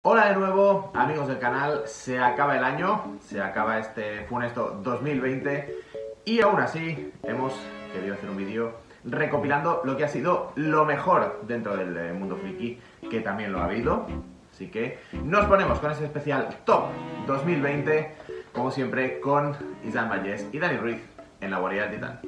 Hola de nuevo, amigos del canal. Se acaba el año, se acaba este funesto 2020 y aún así hemos querido hacer un vídeo recopilando lo que ha sido lo mejor dentro del mundo friki, que también lo ha habido. Así que nos ponemos con ese especial Top 2020, como siempre, con Islam Vallés y Dani Ruiz en la guarida del Titán.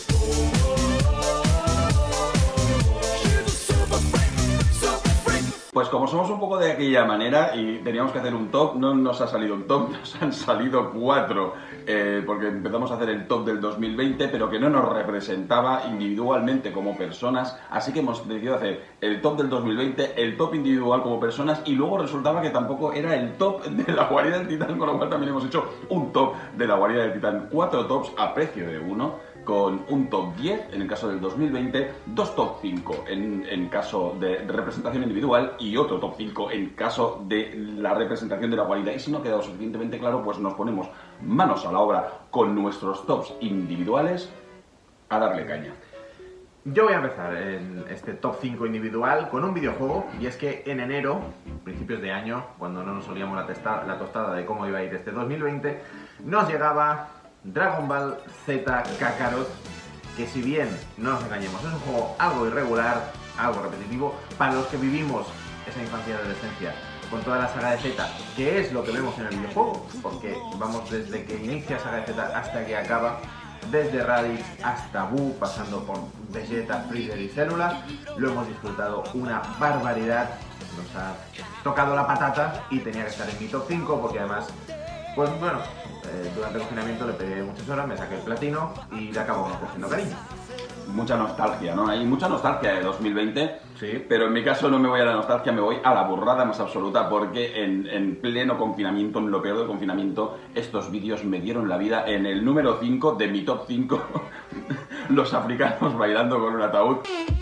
Pues como somos un poco de aquella manera y teníamos que hacer un top, no nos ha salido un top, nos han salido 4, porque empezamos a hacer el top del 2020, pero que no nos representaba individualmente como personas, así que hemos decidido hacer el top del 2020, el top individual como personas, y luego resultaba que tampoco era el top de la guarida del Titán, con lo cual también hemos hecho un top de la guarida del Titán, 4 tops a precio de uno, con un top 10 en el caso del 2020, 2 top 5 en caso de representación individual y otro top 5 en caso de la representación de la guarida. Y si no ha quedado suficientemente claro, pues nos ponemos manos a la obra con nuestros tops individuales a darle caña. Yo voy a empezar en este top 5 individual con un videojuego, y es que en enero, principios de año, cuando no nos solíamos la tostada de cómo iba a ir este 2020, nos llegaba Dragon Ball Z Kakarot, que si bien, no nos engañemos, es un juego algo irregular, algo repetitivo, para los que vivimos esa infancia y adolescencia con toda la saga de Z, que es lo que vemos en el videojuego, porque vamos desde que inicia saga de Z hasta que acaba, desde Raditz hasta Buu, pasando por Vegeta, Freezer y Célula, lo hemos disfrutado una barbaridad, nos ha tocado la patata y tenía que estar en mi top 5, porque además, pues bueno, durante el confinamiento le pegué muchas horas, me saqué el platino y le acabo cogiendo cariño. Mucha nostalgia, ¿no? Hay mucha nostalgia de 2020, sí, pero en mi caso no me voy a la nostalgia, me voy a la burrada más absoluta, porque en pleno confinamiento, en lo peor del confinamiento, estos vídeos me dieron la vida. En el número 5 de mi top 5, los africanos bailando con un ataúd,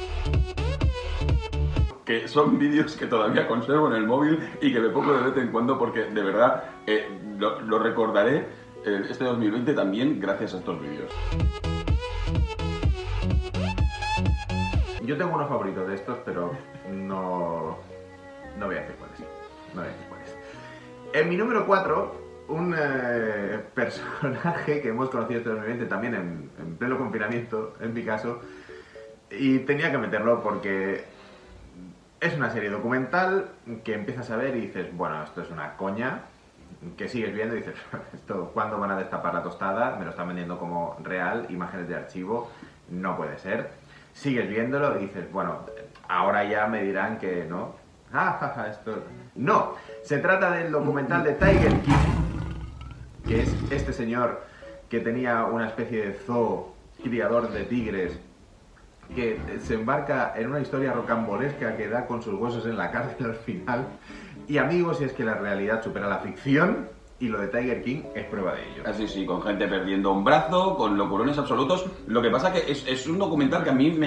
que son vídeos que todavía conservo en el móvil y que me pongo de vez en cuando porque de verdad lo recordaré este 2020 también gracias a estos vídeos. Yo tengo unos favoritos de estos, pero no voy a decir cuáles. No voy a decir cuáles. En mi número 4, un personaje que hemos conocido este 2020 también en pleno confinamiento, en mi caso, y tenía que meterlo porque es una serie documental que empiezas a ver y dices, bueno, esto es una coña, que sigues viendo y dices, esto, ¿cuándo van a destapar la tostada? Me lo están vendiendo como real, imágenes de archivo, no puede ser. Sigues viéndolo y dices, bueno, ahora ya me dirán que no. Esto... No, se trata del documental de Tiger King, que es este señor que tenía una especie de zoo criador de tigres, que se embarca en una historia rocambolesca que da con sus huesos en la cárcel al final. Y amigos, si es que la realidad supera la ficción, y lo de Tiger King es prueba de ello. Así sí, con gente perdiendo un brazo, con locurones absolutos. Lo que pasa que es un documental que a mí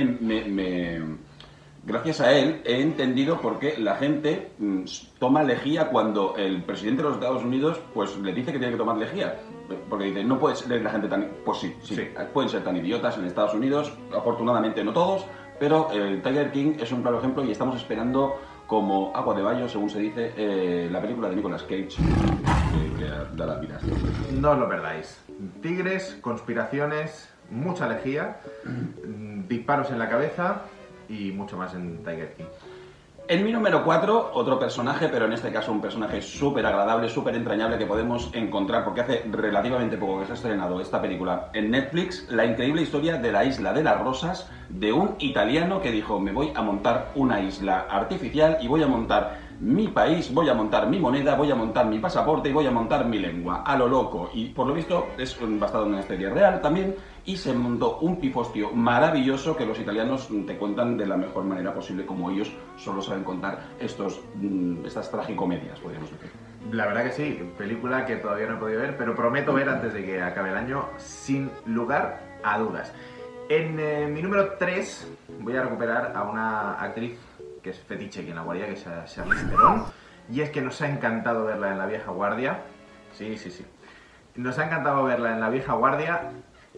gracias a él he entendido por qué la gente toma lejía cuando el presidente de los Estados Unidos pues le dice que tiene que tomar lejía. Porque dice, no puede ser la gente tan... Pues sí, pueden ser tan idiotas en Estados Unidos, afortunadamente no todos, pero el Tiger King es un claro ejemplo y estamos esperando como agua de baño, según se dice, la película de Nicolas Cage, que da la vida. No os lo perdáis. Tigres, conspiraciones, mucha lejía, disparos en la cabeza y mucho más en Tiger King. En mi número 4, otro personaje, pero en este caso un personaje súper agradable, súper entrañable que podemos encontrar, porque hace relativamente poco que se ha estrenado esta película en Netflix, la increíble historia de la Isla de las Rosas, de un italiano que dijo, me voy a montar una isla artificial y voy a montar mi país, voy a montar mi moneda, voy a montar mi pasaporte y voy a montar mi lengua, a lo loco. Y por lo visto es basado en una historia real también, y se montó un pifostio maravilloso que los italianos te cuentan de la mejor manera posible, como ellos solo saben contar estas tragicomedias, podríamos decir. La verdad que sí, película que todavía no he podido ver, pero prometo ver antes de que acabe el año, sin lugar a dudas. En mi número 3 voy a recuperar a una actriz que es fetiche aquí en la guardia, que es Charlize Theron, y es que nos ha encantado verla en La Vieja Guardia. Sí. Nos ha encantado verla en La Vieja Guardia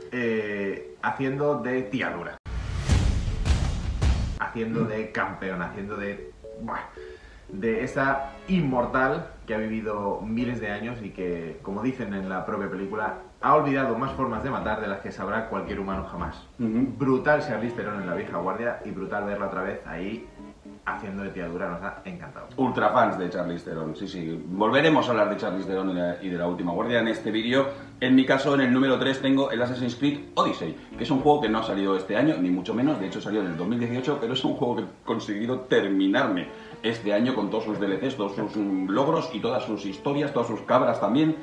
haciendo de tía dura, haciendo de campeón, haciendo de... de esa inmortal que ha vivido miles de años y que, como dicen en la propia película, ha olvidado más formas de matar de las que sabrá cualquier humano jamás. Brutal Charlize Theron en La vieja guardia y brutal verla otra vez ahí haciendo de tía dura, nos ha encantado. Ultra fans de Charlize Theron, sí, sí. Volveremos a hablar de Charlize Theron y de La última guardia en este vídeo. En mi caso, en el número 3 tengo el Assassin's Creed Odyssey, que es un juego que no ha salido este año, ni mucho menos, de hecho salió en el 2018, pero es un juego que he conseguido terminarme este año con todos sus DLCs, todos sus logros y todas sus historias, todas sus cabras también.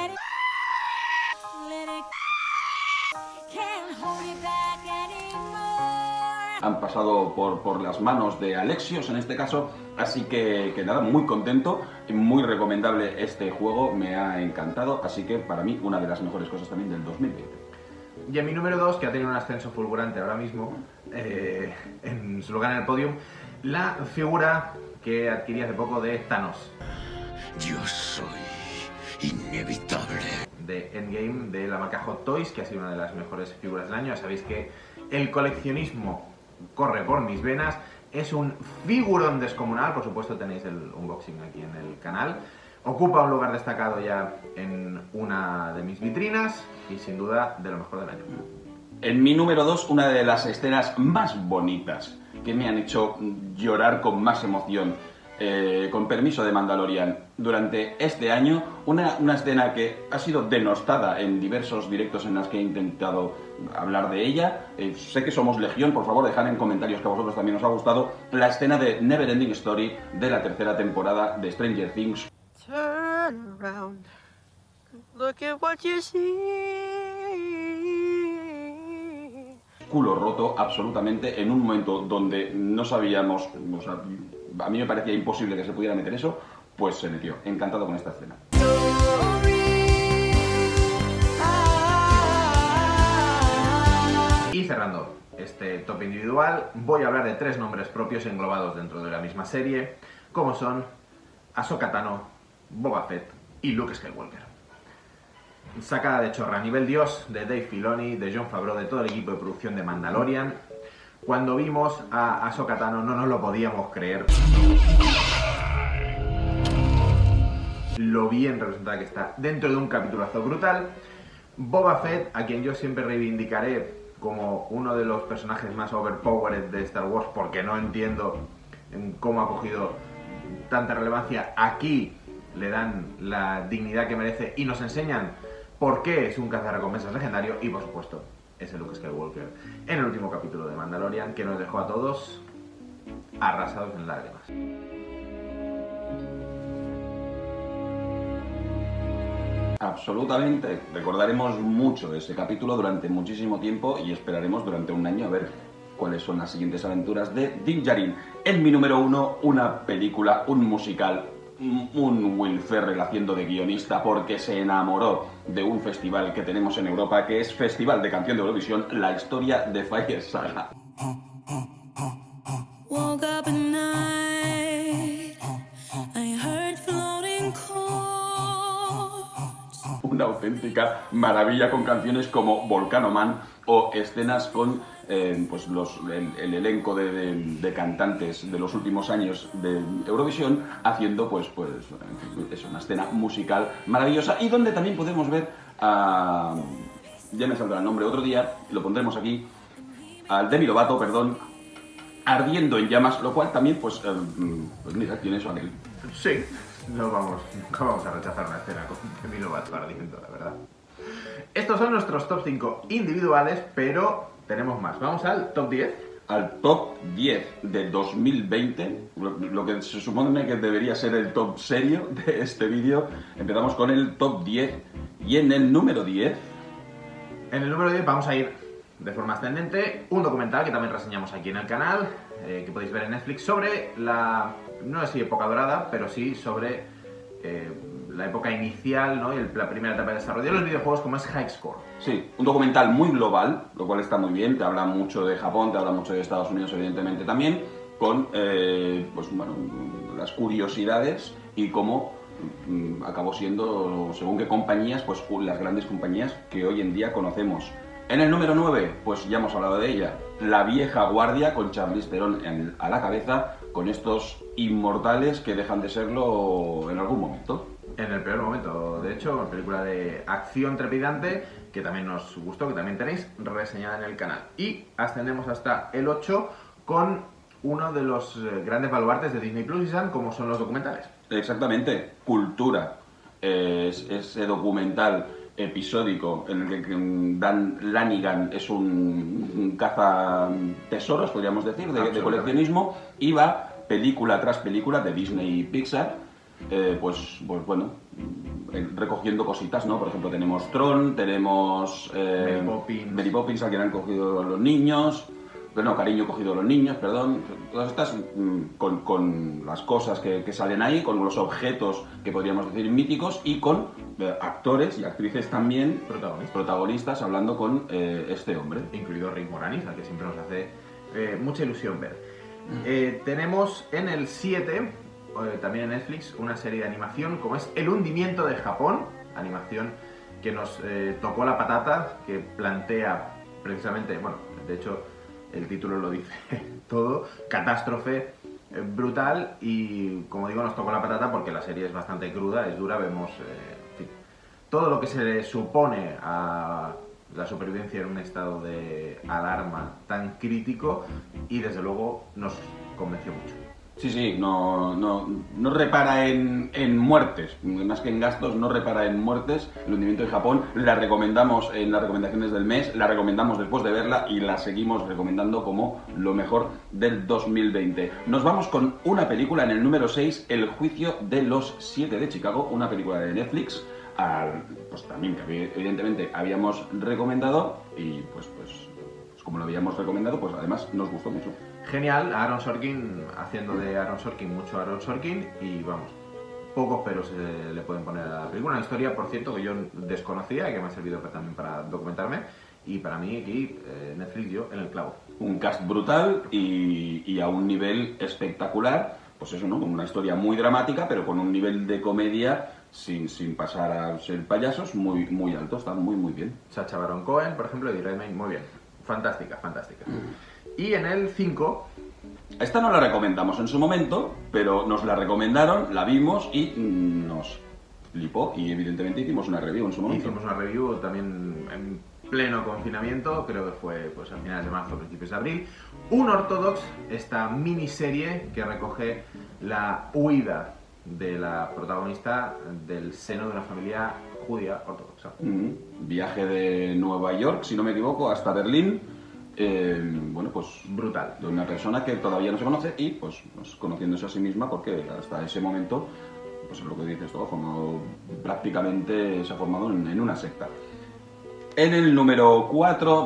Han pasado por las manos de Alexios en este caso, así que nada, muy contento, muy recomendable este juego, me ha encantado, así que para mí una de las mejores cosas también del 2020. Y en mi número 2, que ha tenido un ascenso fulgurante ahora mismo, en su lugar en el podium, la figura que adquirí hace poco de Thanos. Yo soy inevitable. De Endgame, de la marca Hot Toys, que ha sido una de las mejores figuras del año. Ya sabéis que el coleccionismo corre por mis venas, es un figurón descomunal, por supuesto tenéis el unboxing aquí en el canal, ocupa un lugar destacado ya en una de mis vitrinas y sin duda de lo mejor del año. En mi número 2, una de las escenas más bonitas que me han hecho llorar con más emoción, con permiso de Mandalorian, durante este año, una escena que ha sido denostada en diversos directos en los que he intentado hablar de ella. Sé que somos legión, por favor dejad en comentarios que a vosotros también os ha gustado la escena de Neverending Story de la tercera temporada de Stranger Things. Turn around, look at what you see. Culo roto absolutamente en un momento donde no sabíamos, o sea, a mí me parecía imposible que se pudiera meter eso, pues se metió. Encantado con esta escena. Y cerrando este top individual, voy a hablar de 3 nombres propios englobados dentro de la misma serie, como son Ahsoka Tano, Boba Fett y Luke Skywalker. Sacada de chorra a nivel dios de Dave Filoni, de Jon Favreau, de todo el equipo de producción de Mandalorian. Cuando vimos a Ahsoka Tano no nos lo podíamos creer. Lo bien representada que está dentro de un capitulazo brutal. Boba Fett, a quien yo siempre reivindicaré como uno de los personajes más overpowered de Star Wars, porque no entiendo cómo ha cogido tanta relevancia. Aquí le dan la dignidad que merece y nos enseñan por qué es un cazarrecompensas legendario y, por supuesto, ese Luke Skywalker en el último capítulo de Mandalorian, que nos dejó a todos arrasados en lágrimas. Absolutamente. Recordaremos mucho ese capítulo durante muchísimo tiempo y esperaremos durante un año a ver cuáles son las siguientes aventuras de Din Djarin. En mi número 1, una película, un musical, un Will Ferrell haciendo de guionista porque se enamoró de un festival que tenemos en Europa, que es Festival de Canción de Eurovisión, la historia de Fire Saga. Una auténtica maravilla con canciones como Volcano Man o escenas con pues el elenco de cantantes de los últimos años de Eurovisión haciendo pues en fin, es una escena musical maravillosa y donde también podemos ver a, ya me saldrá el nombre otro día, lo pondremos aquí, al Demi Lovato, perdón, ardiendo en llamas, lo cual también pues mira, tiene eso aquí. Sí, no vamos a rechazar una escena con Demi Lovato ardiendo, la verdad. Estos son nuestros top 5 individuales, pero tenemos más. Vamos al top 10. Al top 10 de 2020, lo que se supone que debería ser el top serio de este vídeo. Empezamos con el top 10 y en el número 10... En el número 10 vamos a ir de forma ascendente, un documental que también reseñamos aquí en el canal, que podéis ver en Netflix, sobre la, no sé si época dorada, pero sí sobre la época inicial, ¿no? Y la primera etapa de desarrollo de los videojuegos, como es High Score. Sí, un documental muy global, lo cual está muy bien, te habla mucho de Japón, te habla mucho de Estados Unidos evidentemente también, con pues, bueno, las curiosidades y cómo acabó siendo, según qué compañías, pues las grandes compañías que hoy en día conocemos. En el número 9, pues ya hemos hablado de ella, La vieja guardia, con Charlize Theron a la cabeza, con estos inmortales que dejan de serlo en algún momento. En el peor momento, de hecho, una película de acción trepidante que también nos gustó, que también tenéis reseñada en el canal. Y ascendemos hasta el 8 con uno de los grandes baluartes de Disney Plus y Sun, como son los documentales. Exactamente, Cultura, ese documental episódico en el que Dan Lanigan es un caza tesoros, podríamos decir, de coleccionismo, y va película tras película de Disney y Pixar, pues bueno, recogiendo cositas, ¿no? Por ejemplo, tenemos Tron, tenemos Mary Poppins, a quien han cogido los niños, bueno, Cariño cogido a los niños, perdón, todas estas con las cosas que salen ahí, con los objetos que podríamos decir míticos y con actores y actrices también protagonistas hablando con este hombre. Incluido Rick Moranis, al que siempre nos hace mucha ilusión ver. Tenemos en el 7, también en Netflix, una serie de animación como es El hundimiento de Japón, animación que nos tocó la patata, que plantea precisamente, bueno, de hecho el título lo dice todo, catástrofe brutal, y como digo, nos tocó la patata porque la serie es bastante cruda, es dura, vemos en fin, todo lo que se le supone a la supervivencia en un estado de alarma tan crítico, y desde luego nos convenció mucho. Sí, no repara en muertes, más que en gastos, no repara en muertes. El hundimiento de Japón la recomendamos en las recomendaciones del mes, la recomendamos después de verla y la seguimos recomendando como lo mejor del 2020. Nos vamos con una película en el número 6, El juicio de los 7 de Chicago, una película de Netflix, pues también que evidentemente habíamos recomendado, y pues como lo habíamos recomendado, pues además nos gustó mucho. Genial, Aaron Sorkin haciendo de Aaron Sorkin, mucho Aaron Sorkin, y vamos, pocos peros le pueden poner a la película. Una historia, por cierto, que yo desconocía y que me ha servido también para documentarme, y para mí aquí Netflix dio en el clavo. Un cast brutal y a un nivel espectacular, pues eso, ¿no? Una historia muy dramática, pero con un nivel de comedia sin pasar a ser payasos muy, muy alto, está muy, muy bien. Sacha Baron Cohen, por ejemplo, y Redmayne, muy bien. Fantástica. Y en el 5... Esta no la recomendamos en su momento, pero nos la recomendaron, la vimos y nos flipó, y evidentemente hicimos una review en su momento. Hicimos una review también en pleno confinamiento, creo que fue pues a finales de marzo, principios de abril. Unorthodox, esta miniserie que recoge la huida de la protagonista del seno de una familia judía ortodoxa. Viaje de Nueva York, si no me equivoco, hasta Berlín. Bueno, pues brutal. De una persona que todavía no se conoce y pues conociéndose a sí misma, porque hasta ese momento, pues es lo que dices todo, prácticamente se ha formado en una secta. En el número 4,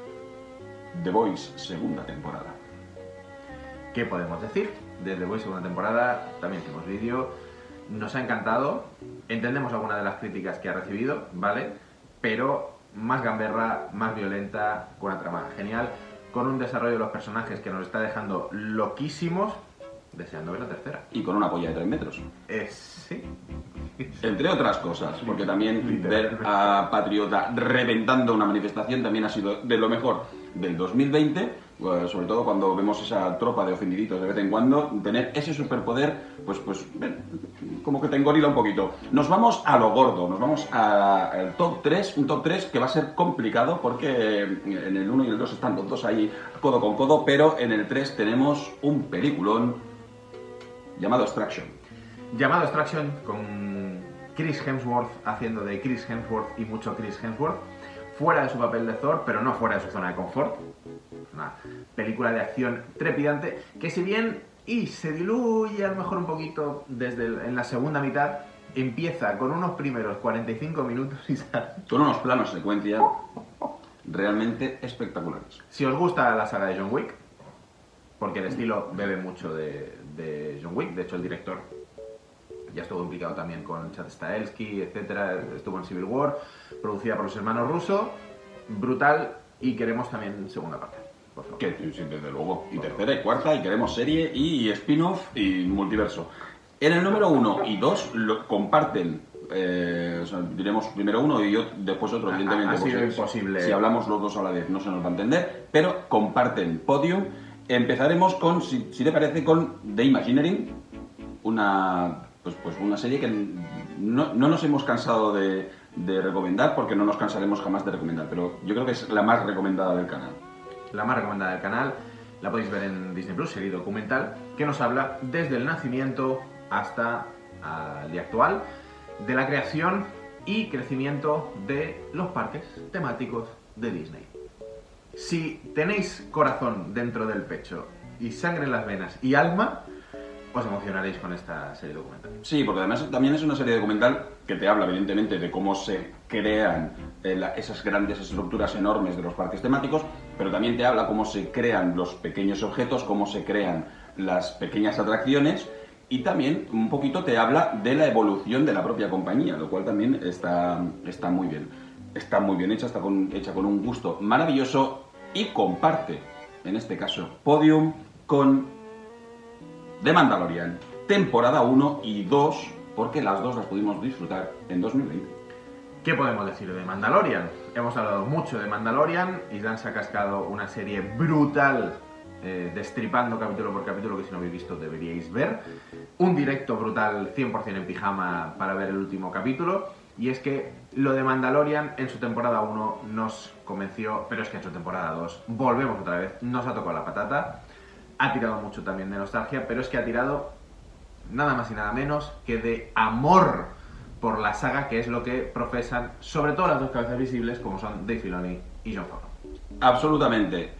The Voice, segunda temporada. ¿Qué podemos decir? De The Voice, segunda temporada, también hicimos vídeo, nos ha encantado, entendemos algunas de las críticas que ha recibido, ¿vale? Pero más gamberra, más violenta, con una trama genial, con un desarrollo de los personajes que nos está dejando loquísimos, deseando ver la tercera. Y con una polla de 3 metros. Sí. Entre otras cosas, porque también ver a Patriota reventando una manifestación también ha sido de lo mejor del 2020, sobre todo cuando vemos esa tropa de ofendiditos de vez en cuando, tener ese superpoder, pues como que te engorila un poquito. Nos vamos a lo gordo, nos vamos al top 3, un top 3 que va a ser complicado porque en el 1 y el 2 están los dos ahí codo con codo, pero en el 3 tenemos un peliculón llamado Extraction. Llamado Extraction, con Chris Hemsworth haciendo de Chris Hemsworth y mucho Chris Hemsworth, fuera de su papel de Thor, pero no fuera de su zona de confort. Una película de acción trepidante que, si bien se diluye a lo mejor un poquito en la segunda mitad, empieza con unos primeros 45 minutos y sale con unos planos secuencia realmente espectaculares. Si os gusta la saga de John Wick, porque el estilo bebe mucho de John Wick, de hecho el director ya estuvo implicado también con Chad Stahelski, etcétera, estuvo en Civil War, producida por los hermanos Russo, brutal, y queremos también segunda parte, por favor. Que sí, desde luego, y tercera y cuarta, y queremos serie y spin-off y multiverso. En el número 1 y 2 lo comparten, diremos primero uno y después otro, evidentemente. Ha sido imposible. Si hablamos los dos a la vez no se nos va a entender, pero comparten podium Empezaremos con, si te parece, con The Imagineering, una serie que no nos hemos cansado de recomendar, porque no nos cansaremos jamás de recomendar, pero yo creo que es la más recomendada del canal. La más recomendada del canal, la podéis ver en Disney Plus, serie documental, que nos habla desde el nacimiento hasta el día actual, de la creación y crecimiento de los parques temáticos de Disney. Si tenéis corazón dentro del pecho y sangre en las venas y alma, os emocionaréis con esta serie documental. Sí, porque además también es una serie documental que te habla evidentemente de cómo se crean esas grandes estructuras enormes de los parques temáticos, pero también te habla cómo se crean los pequeños objetos, cómo se crean las pequeñas atracciones, y también un poquito te habla de la evolución de la propia compañía, lo cual también está muy bien. Está muy bien hecha, hecha con un gusto maravilloso, y comparte, en este caso, podium con The Mandalorian, temporada 1 y 2, porque las dos las pudimos disfrutar en 2020. ¿Qué podemos decir de Mandalorian? Hemos hablado mucho de Mandalorian, Isdan se ha cascado una serie brutal, destripando capítulo por capítulo, que si no habéis visto deberíais ver. Un directo brutal 100% en pijama para ver el último capítulo. Y es que lo de Mandalorian en su temporada 1 nos convenció, pero es que en su temporada 2 volvemos otra vez, nos ha tocado la patata. Ha tirado mucho también de nostalgia, pero es que ha tirado nada más y nada menos que de amor por la saga, que es lo que profesan sobre todo las dos cabezas visibles, como son Dave Filoni y Jon Favreau. Absolutamente.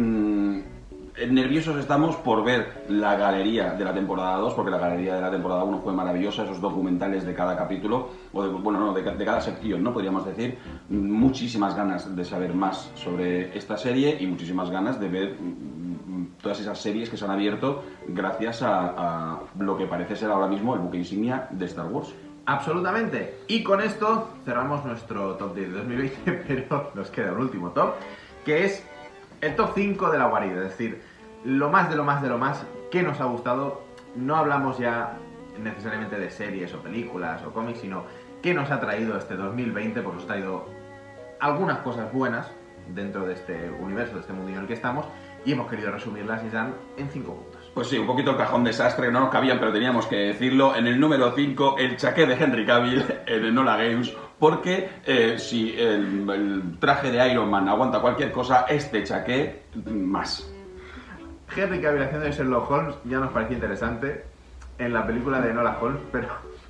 Nerviosos estamos por ver la galería de la temporada 2, porque la galería de la temporada 1 fue maravillosa, esos documentales de cada capítulo, o de cada sección, ¿no? Podríamos decir. Muchísimas ganas de saber más sobre esta serie y muchísimas ganas de ver todas esas series que se han abierto gracias a lo que parece ser ahora mismo el buque insignia de Star Wars. Absolutamente. Y con esto cerramos nuestro top 10 de 2020, pero nos queda un último top, que es el top 5 de la guarida, es decir, lo más de lo más de lo más que nos ha gustado. No hablamos ya necesariamente de series o películas o cómics, sino qué nos ha traído este 2020, porque nos ha traído algunas cosas buenas dentro de este universo, de este mundo en el que estamos, y hemos querido resumirlas y dan en 5 puntos. Pues sí, un poquito el cajón desastre, no nos cabían, pero teníamos que decirlo. En el número 5, el chaqué de Henry Cavill en Enola Games, porque si el traje de Iron Man aguanta cualquier cosa, este chaqué más. Henry Cavill haciendo de Sherlock Holmes ya nos parecía interesante en la película de Enola Holmes, pero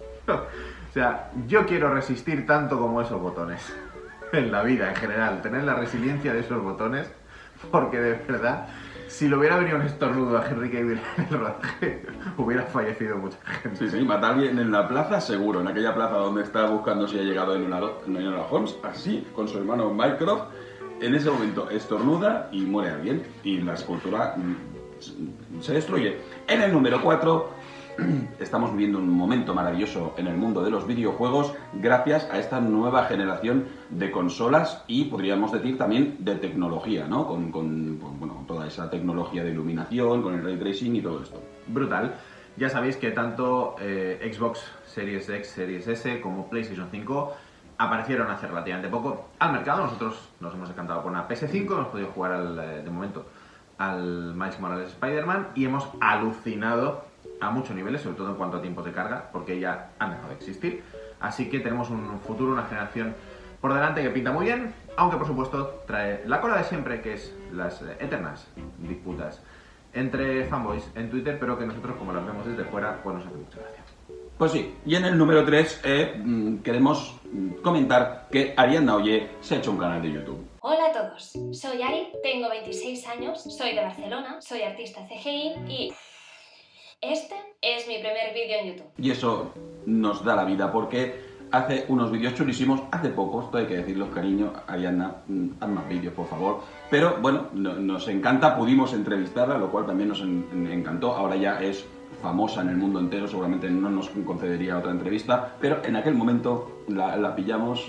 o sea, yo quiero resistir tanto como esos botones en la vida en general, tener la resiliencia de esos botones, porque de verdad, si lo hubiera venido un estornudo a Henry Cavill en el rodaje, hubiera fallecido mucha gente. Sí, matar a alguien en la plaza, seguro, en aquella plaza donde está buscando si ha llegado en Enola Holmes, así, con su hermano Mycroft, en ese momento estornuda y muere alguien, y la escultura se destruye. En el número 4, estamos viviendo un momento maravilloso en el mundo de los videojuegos gracias a esta nueva generación de consolas y podríamos decir también de tecnología, ¿no? Con toda esa tecnología de iluminación, con el ray tracing y todo esto. Brutal. Ya sabéis que tanto Xbox Series X, Series S como PlayStation 5 aparecieron hace relativamente poco al mercado. Nosotros nos hemos encantado con una PS5, hemos podido jugar de momento al Miles Morales Spider-Man y hemos alucinado a muchos niveles, sobre todo en cuanto a tiempos de carga, porque ya han dejado de existir. Así que tenemos un futuro, una generación por delante que pinta muy bien, aunque por supuesto trae la cola de siempre, que es las eternas disputas entre fanboys en Twitter, pero que nosotros, como las vemos desde fuera, pues nos hace mucha gracia. Pues sí, y en el número 3 queremos comentar que Ariadna Ollé se ha hecho un canal de YouTube. Hola a todos, soy Ari, tengo 26 años, soy de Barcelona, soy artista CGI y este es mi primer vídeo en YouTube. Y eso nos da la vida porque hace unos vídeos chulísimos, hace poco, esto hay que decirlo, cariño, Ariadna, haz más vídeos por favor. Pero bueno, nos encanta, pudimos entrevistarla, lo cual también nos encantó, ahora ya es famosa en el mundo entero, seguramente no nos concedería otra entrevista, pero en aquel momento la pillamos.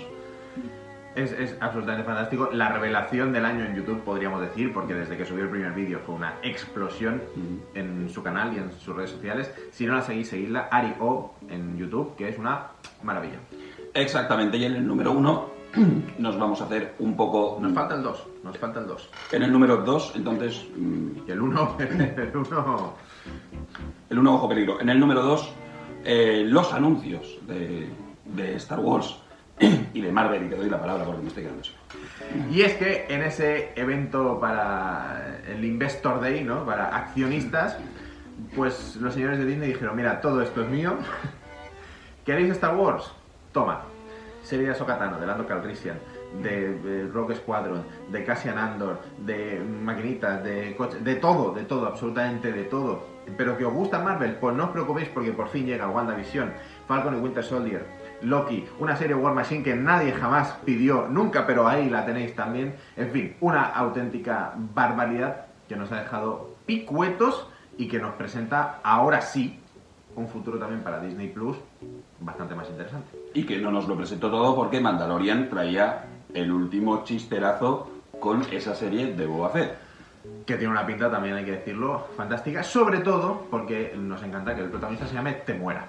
Es absolutamente fantástico, la revelación del año en YouTube, podríamos decir, porque desde que subió el primer vídeo fue una explosión en su canal y en sus redes sociales. Si no la seguís, seguidla, Ari O en YouTube, que es una maravilla. Exactamente, y en el número 1 nos vamos a hacer un poco... Nos falta el 2, nos falta el 2. En el número 2, entonces... Y el 1, el 1... El 1, ojo peligro. En el número 2, los anuncios de Star Wars y de Marvel, y te doy la palabra porque me estoy quedando solo. Y es que en ese evento para el Investor Day, ¿no? Para accionistas, pues los señores de Disney dijeron, mira, todo esto es mío. ¿Queréis Star Wars? Toma. Serie de Ahsoka Tano, de Lando Calrissian, de Rogue Squadron, de Cassian Andor, de maquinitas, de coches, de todo, absolutamente de todo. Pero que os gusta Marvel, pues no os preocupéis porque por fin llega WandaVision, Falcon y Winter Soldier, Loki, una serie War Machine que nadie jamás pidió nunca, pero ahí la tenéis también. En fin, una auténtica barbaridad que nos ha dejado picuetos y que nos presenta ahora sí un futuro también para Disney Plus bastante más interesante. Y que no nos lo presentó todo porque Mandalorian traía el último chisterazo con esa serie de Boba Fett. Que tiene una pinta, también hay que decirlo, fantástica, sobre todo porque nos encanta que el protagonista se llame Temuera.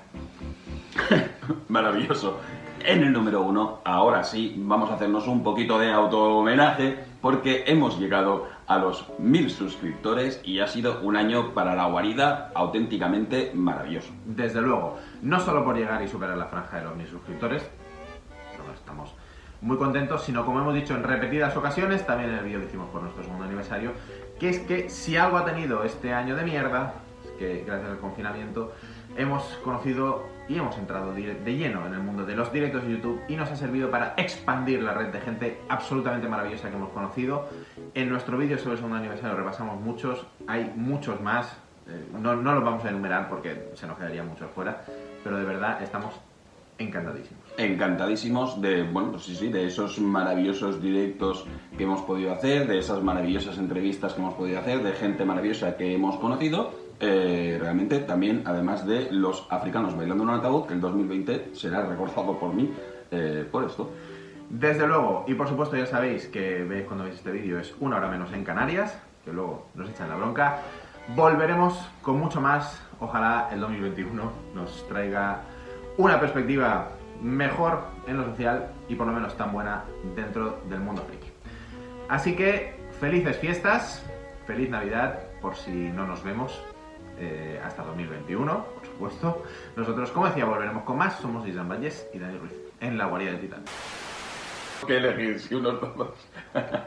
Maravilloso. En el número 1, ahora sí, vamos a hacernos un poquito de auto-homenaje porque hemos llegado a los 1000 suscriptores y ha sido un año para la guarida auténticamente maravilloso. Desde luego, no solo por llegar y superar la franja de los 1000 suscriptores, no estamos muy contentos, sino como hemos dicho en repetidas ocasiones, también en el vídeo que hicimos por nuestro segundo aniversario, que es que si algo ha tenido este año de mierda, es que gracias al confinamiento hemos conocido y hemos entrado de lleno en el mundo de los directos de YouTube y nos ha servido para expandir la red de gente absolutamente maravillosa que hemos conocido. En nuestro vídeo sobre el segundo aniversario repasamos muchos, hay muchos más, no los vamos a enumerar porque se nos quedarían muchos fuera, pero de verdad estamos encantadísimos. Encantadísimos de, bueno, pues sí, de esos maravillosos directos que hemos podido hacer, de esas maravillosas entrevistas que hemos podido hacer, de gente maravillosa que hemos conocido. Realmente también, además de los africanos bailando en un ataúd, que el 2020 será recordado por mí por esto. Desde luego, y por supuesto ya sabéis que veis cuando veis este vídeo es 1 hora menos en Canarias, que luego nos echan la bronca. Volveremos con mucho más, ojalá el 2021 nos traiga una perspectiva mejor en lo social y por lo menos tan buena dentro del mundo friki. Así que felices fiestas, feliz Navidad, por si no nos vemos hasta 2021, por supuesto. Nosotros, como decía, volveremos con más. Somos Islam Valles y Dani Ruiz en La Guarida del Titán. ¿Qué elegir? Si unos todos.